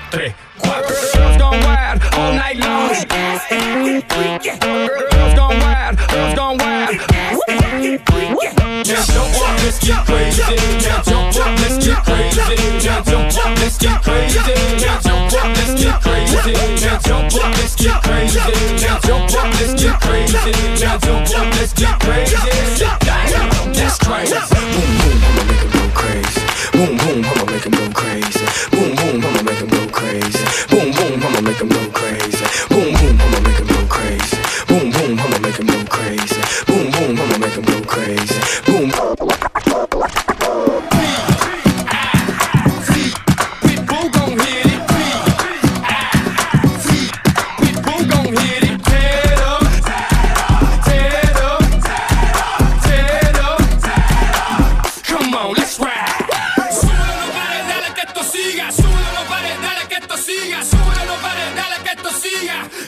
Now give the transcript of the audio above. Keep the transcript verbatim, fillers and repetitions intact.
tres, cuatro. Girls gone wild all night long. Girls gone wild, girls gone wild. Now jump up, let's get crazy. Now jump up, let's get crazy. Now jump up, let's get crazy. Now jump up, let's get crazy. Now jump up, let's get crazy. Now jump up, let's get crazy. Now jump up, let's get crazy. Damn, that's crazy. Boom boom, I'ma make 'em go crazy. Boom boom, I'ma make 'em go crazy. Boom boom, I'ma make 'em go crazy. Boom boom, I'ma make 'em go crazy. Boom boom, I'ma make 'em go crazy. Boom boom, I'ma make 'em go crazy. Boom boom, I'ma make 'em go crazy. Boom. Pitbull gon' hit it. Pitbull gon' hit it. Tear it up, tear it up, tear it up. Come on, let's ride. Súbelo, no pares, dale que esto siga. Súbelo, no pares, dale que esto siga. Súbelo, no pares, dale que esto siga.